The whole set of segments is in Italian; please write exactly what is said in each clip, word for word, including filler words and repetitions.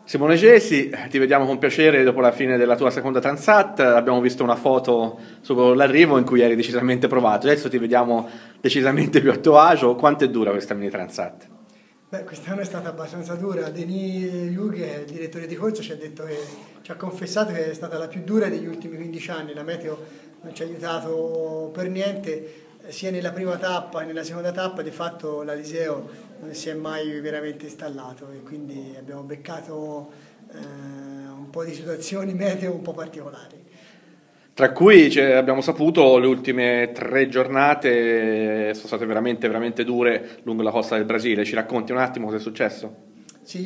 Simone Gesi, ti vediamo con piacere dopo la fine della tua seconda Transat. Abbiamo visto una foto sull'arrivo in cui eri decisamente provato, adesso ti vediamo decisamente più a tuo agio. Quanto è dura questa mini Transat? Beh, quest'anno è stata abbastanza dura. Denis Hughe, il direttore di corso, ci ha detto che, ci ha confessato che è stata la più dura degli ultimi quindici anni. La meteo non ci ha aiutato per niente, sia nella prima tappa che nella seconda tappa. Di fatto l'Aliseo non si è mai veramente installato e quindi abbiamo beccato eh, un po' di situazioni meteo un po' particolari. Tra cui cioè, abbiamo saputo le ultime tre giornate sono state veramente, veramente dure lungo la costa del Brasile. Ci racconti un attimo cosa è successo? Sì,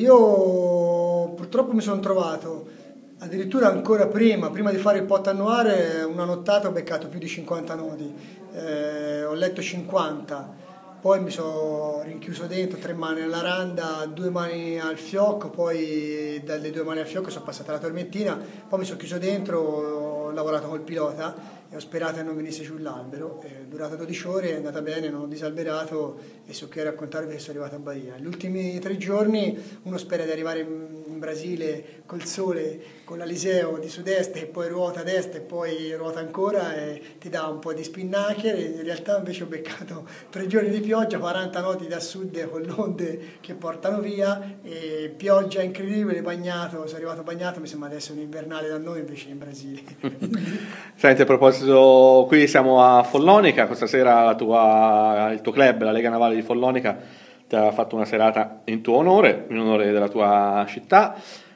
io purtroppo mi sono trovato addirittura ancora prima, prima di fare il pot annuale, una nottata ho beccato più di cinquanta nodi, eh, ho letto cinquanta, poi mi sono rinchiuso dentro, tre mani alla randa, due mani al fiocco, poi dalle due mani al fiocco sono passata la tormentina, poi mi sono chiuso dentro, ho lavorato col pilota e ho sperato che non venisse giù l'albero, è durata dodici ore, è andata bene, non ho disalberato e so che raccontarvi che sono arrivato a Bahia. Gli ultimi tre giorni uno spera di arrivare in, in Brasile col sole, con l'Aliseo di sud-est e poi ruota a destra e poi ruota ancora e ti dà un po' di spinnachere. In realtà invece ho beccato tre giorni di pioggia, quaranta nodi da sud con le onde che portano via e pioggia incredibile, bagnato, sono arrivato bagnato, mi sembra adesso un invernale da noi invece in Brasile. Senti, a proposito, qui siamo a Follonica, questa sera la tua, il tuo club, la Lega Navale di Follonica, ti ha fatto una serata in tuo onore, in onore della tua città.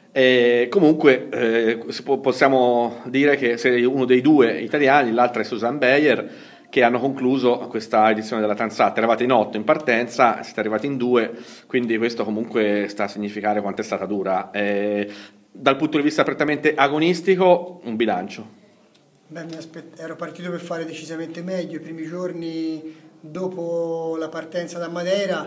E comunque eh, possiamo dire che sei uno dei due italiani, l'altro è Susan Beyer, che hanno concluso questa edizione della Transat. Eravate in otto in partenza, siete arrivati in due, quindi questo comunque sta a significare quanto è stata dura. E, dal punto di vista prettamente agonistico, un bilancio. Beh, mi aspett- ero partito per fare decisamente meglio. I primi giorni dopo la partenza da Madeira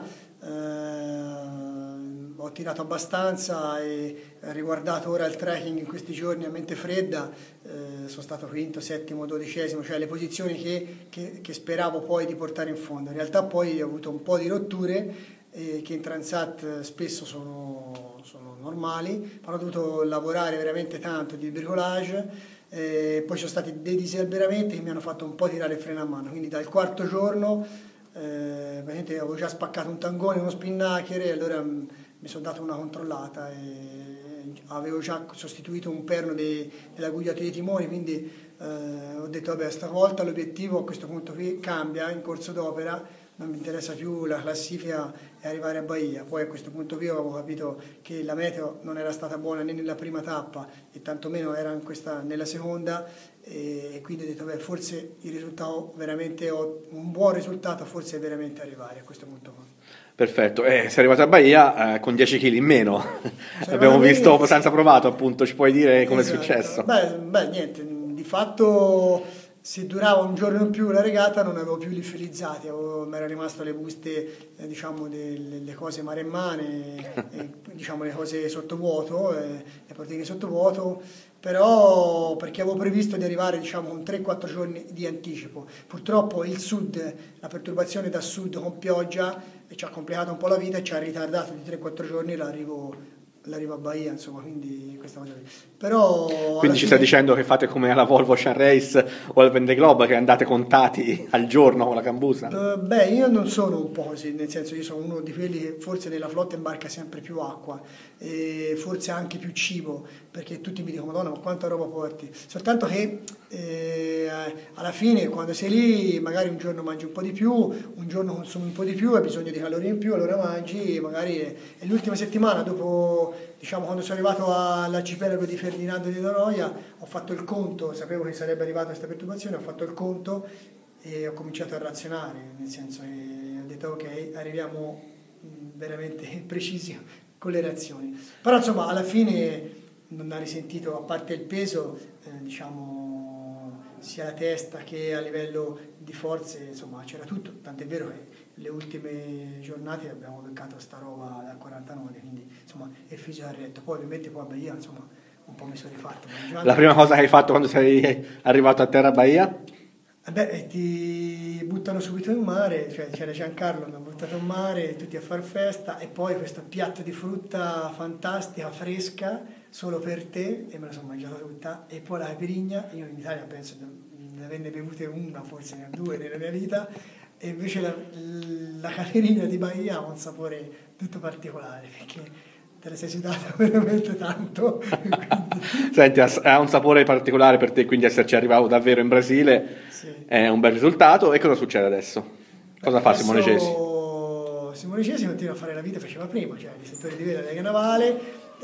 eh, ho tirato abbastanza e riguardato ora il trekking in questi giorni a mente fredda, eh, sono stato quinto, settimo, dodicesimo, cioè le posizioni che, che, che speravo poi di portare in fondo. In realtà poi ho avuto un po' di rotture eh, che in Transat spesso sono, sono normali, ma ho dovuto lavorare veramente tanto di bricolage. Eh, poi sono stati dei disalberamenti che mi hanno fatto un po' tirare il freno a mano, quindi dal quarto giorno eh, avevo già spaccato un tangone, uno spinnachere, allora mh, mi sono dato una controllata e avevo già sostituito un perno dei, della gugliata dei timoni, quindi eh, ho detto vabbè, stavolta l'obiettivo a questo punto qui cambia in corso d'opera, non mi interessa più la classifica e arrivare a Bahia. Poi a questo punto qui avevo capito che la meteo non era stata buona né nella prima tappa e tantomeno era in questa, nella seconda, e quindi ho detto beh, forse il risultato veramente un buon risultato forse è veramente arrivare a questo punto qua. Perfetto, eh, sei arrivato a Bahia eh, con dieci chili in meno. Abbiamo visto abbastanza provato, appunto, ci puoi dire come esatto. È successo? Beh, beh, niente, di fatto se durava un giorno in più la regata non avevo più liofilizzati, mi erano rimasto le buste, eh, diciamo, delle cose maremmane, eh, diciamo le cose sottovuoto, eh, le proteine sottovuoto, però perché avevo previsto di arrivare diciamo con tre quattro giorni di anticipo. Purtroppo il sud, la perturbazione da sud con pioggia ci ha complicato un po' la vita e ci ha ritardato di tre quattro giorni l'arrivo l'arrivo a Bahia, insomma, quindi questa cosa lì. Però quindi ci fine... stai dicendo che fate come alla Volvo Ocean Race o al Vendée Globe, che andate contati al giorno con la cambusa? Uh, beh, io non sono un po' così, nel senso io sono uno di quelli che forse nella flotta imbarca sempre più acqua e forse anche più cibo, perché tutti mi dicono madonna ma quanta roba porti, soltanto che eh, alla fine quando sei lì magari un giorno mangi un po' di più, un giorno consumi un po' di più, hai bisogno di calorie in più, allora mangi, magari è, è l'ultima settimana dopo, diciamo, quando sono arrivato all'arcipelago di Ferdinando di Noronha, ho fatto il conto, sapevo che sarebbe arrivata questa perturbazione, ho fatto il conto e ho cominciato a razionare, nel senso che ho detto ok, arriviamo veramente precisi con le reazioni. Però insomma alla fine non ha risentito, a parte il peso, eh, diciamo, sia la testa che a livello di forze, insomma c'era tutto, tant'è vero che le ultime giornate abbiamo beccato sta roba da quarantanove, quindi insomma il fisico ha retto. Poi ovviamente poi a Bahia insomma un po' mi sono rifatto. La prima cosa che hai fatto quando sei arrivato a terra a Bahia? Vabbè, e ti buttano subito in mare, cioè c'era Giancarlo, mi ha buttato in mare, tutti a far festa, e poi questo piatto di frutta fantastica, fresca, solo per te, e me la sono mangiata tutta, e poi la caipirinha, io in Italia penso di ne averne bevute una, forse ne ho due nella mia vita, e invece la, la caipirinha di Bahia ha un sapore tutto particolare, perché te la sei sudata veramente tanto. Senti, ha un sapore particolare per te, quindi esserci arrivato davvero in Brasile, sì, è un bel risultato. E cosa succede adesso? Cosa Beh, fa Simone Cesi? Simone Cesi continua a fare la vita che faceva prima, cioè l'istruttore di vela Lega Navale,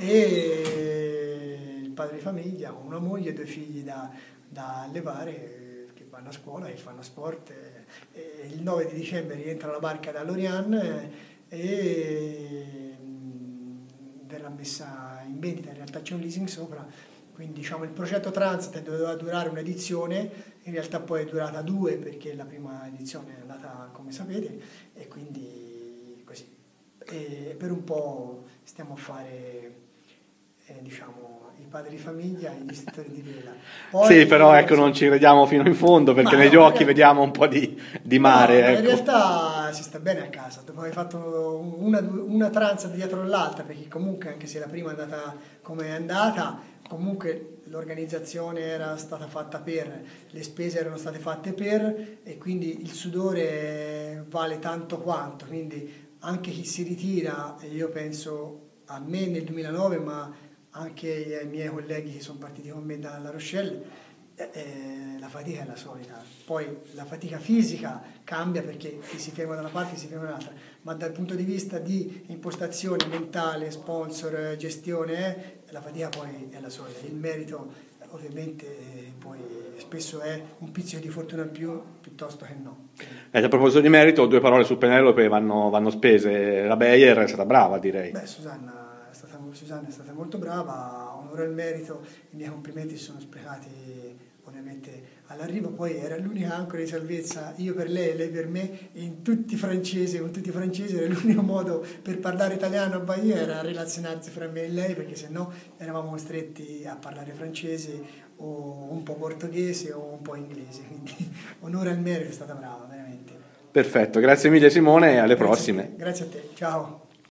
e il padre di famiglia con una moglie e due figli da, da allevare, che vanno a scuola e fanno sport. E il nove di dicembre rientra la barca da Lorient e verrà messa in vendita, in realtà c'è un leasing sopra, quindi diciamo il progetto Transat doveva durare un'edizione, in realtà poi è durata due perché la prima edizione è andata come sapete, e quindi così. E per un po' stiamo a fare eh, diciamo i padri di famiglia e gli istruttori di vela. Poi, sì, però ecco, non ci crediamo fino in fondo, perché negli no, occhi realtà, vediamo un po' di, di mare. No, ecco. In realtà si sta bene a casa, dopo aver fatto una, una Transat dietro l'altra, perché comunque anche se la prima è andata come è andata, comunque l'organizzazione era stata fatta per, le spese erano state fatte per, e quindi il sudore vale tanto quanto, quindi anche chi si ritira, e io penso a me nel duemilanove, ma anche ai miei colleghi che sono partiti con me da La Rochelle, eh, eh, la fatica è la solita. Poi la fatica fisica cambia perché chi si ferma da una parte si ferma dall'altra, ma dal punto di vista di impostazione mentale, sponsor, gestione, eh, la fatica poi è la solita. Il merito eh, ovviamente eh, poi spesso è un pizzico di fortuna in più piuttosto che no. Eh, a proposito di merito, due parole su Penelope vanno, vanno spese. La Bayer è stata brava, direi. Beh, Susanna Susanna è stata molto brava, onore al merito, i miei complimenti si sono sprecati ovviamente all'arrivo, poi era l'unica ancora di salvezza, io per lei e lei per me, in tutti i francesi, con tutti i francesi, era l'unico modo per parlare italiano a Bahia, era relazionarsi fra me e lei, perché sennò eravamo costretti a parlare francese o un po' portoghese o un po' inglese, quindi onore al merito, è stata brava, veramente. Perfetto, grazie mille Simone e alle Grazie prossime. A Grazie a te, ciao.